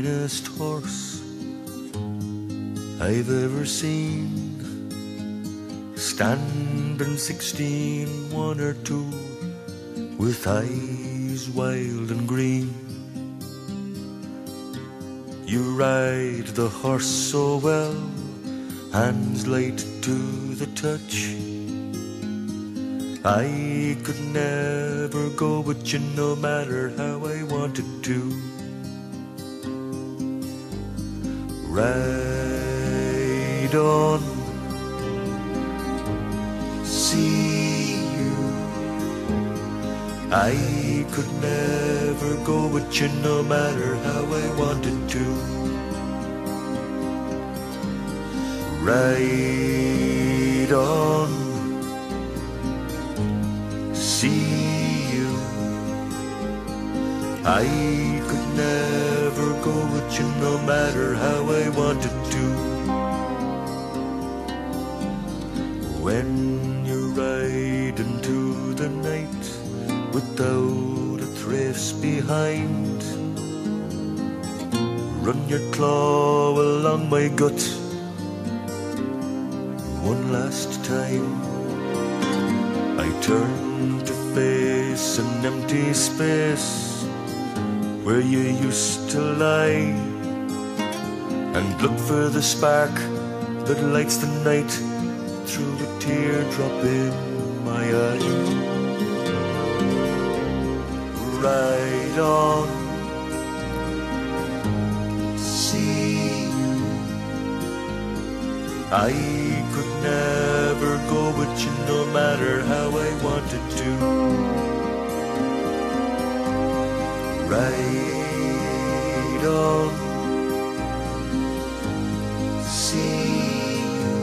finest horse I've ever seen, standing 16, 1 or 2, with eyes wild and green. You ride the horse so well, hands light to the touch. I could never go with you no matter how I wanted to. Ride on, see you. I could never go with you no matter how I wanted to. Ride on, see you. I could never go with you no matter how I wanted to. When you ride into the night without a trace behind, run your claw along my gut one last time. I turn to face an empty space where you used to lie, and look for the spark that lights the night through a teardrop in my eye. Ride on, see you. I could never go with you no matter how I wanted to. Ride on, see you.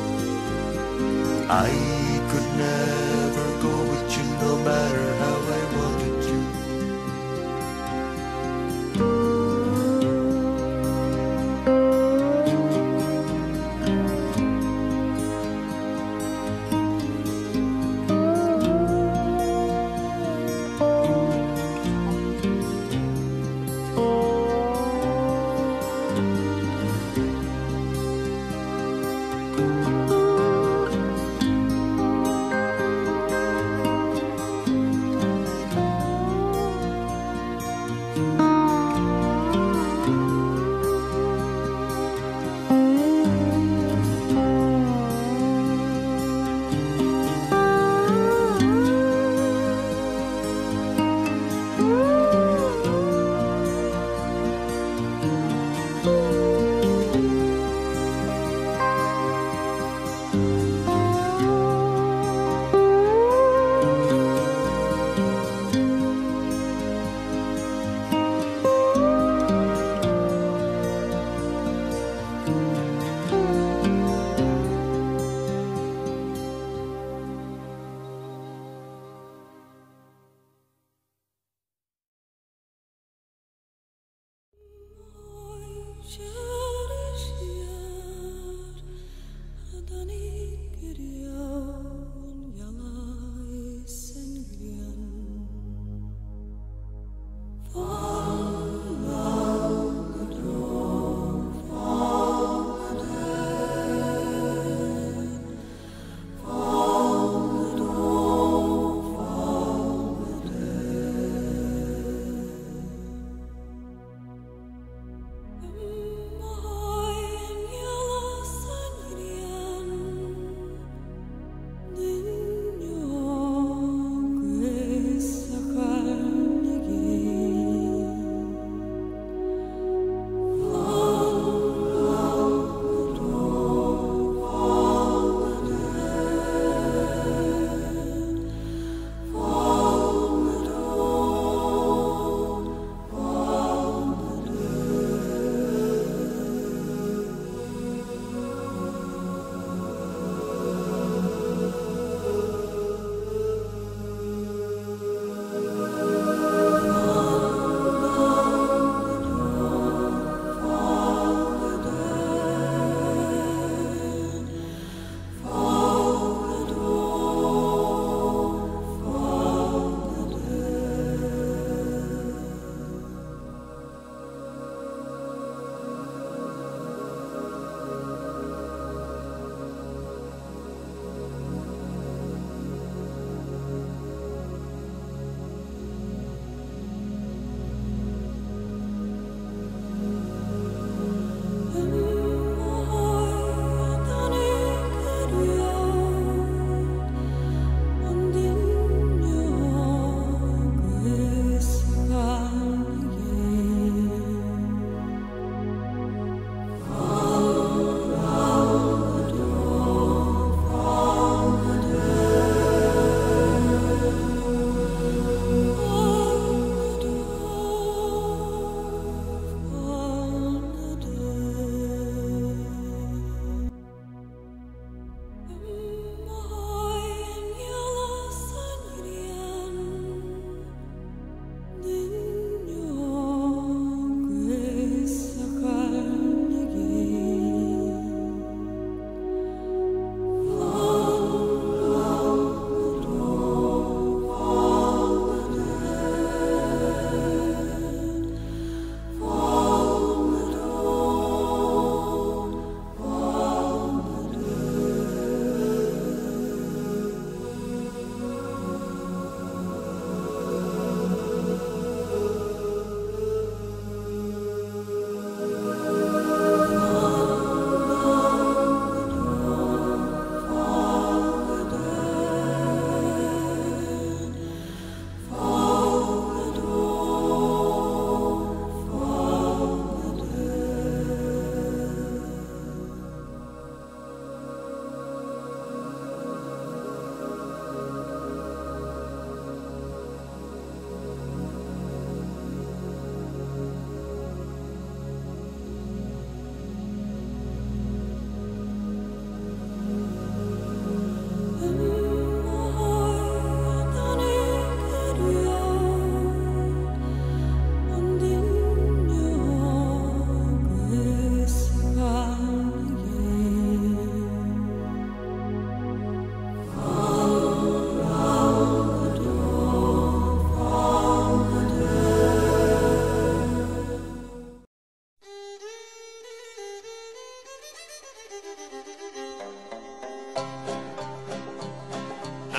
I could never go with you no matter how I wanted to.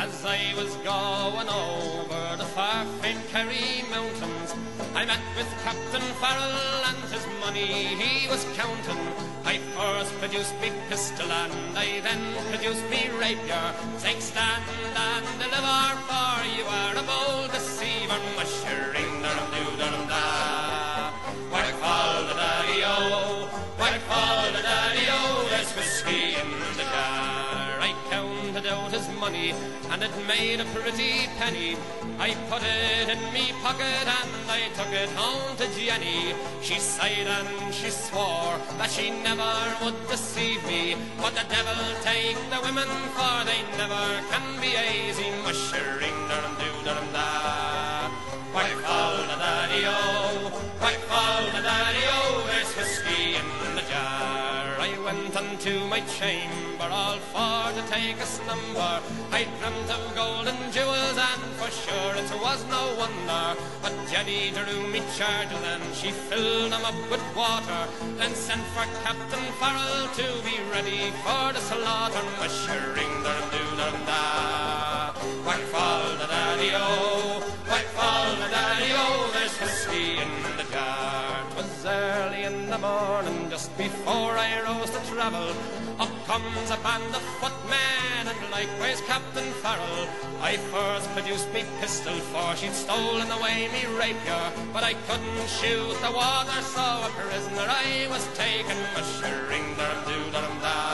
As I was going over the far famed Kerry mountains, I met with Captain Farrell and his money he was counting. I first produced me pistol and I then produced me rapier. Take stand and deliver, for you are a bold deceiver. Mushering darum do darum da. What call the daddy-o, what call the daddy-o, there's whiskey in the jar. I counted out his money and it made a pretty penny. I put it in me pocket and I took it home to Jenny. She sighed and she swore that she never would deceive me. But the devil take the women, for they never can be easy. Mushering darum do darum da. Why call the daddy-o, why call the daddy-o, there's whiskey in the jar. I went unto my chamber all for to take a slumber. I dreamt of gold and jewels and for sure it was no wonder. But Jenny drew me charges and she filled them up with water, then sent for Captain Farrell to be ready for the slaughter. Mushering darum do darum da. Whack fall the daddy-o, whack fall the daddy-o, there's whiskey in the jar. 'Twas early in the morning, just before I rose to travel. Up comes a band of footmen and likewise Captain Farrell. I first produced me pistol, for she'd stolen away me rapier. But I couldn't shoot the water, so a prisoner I was taken. Mushering darum do darum da.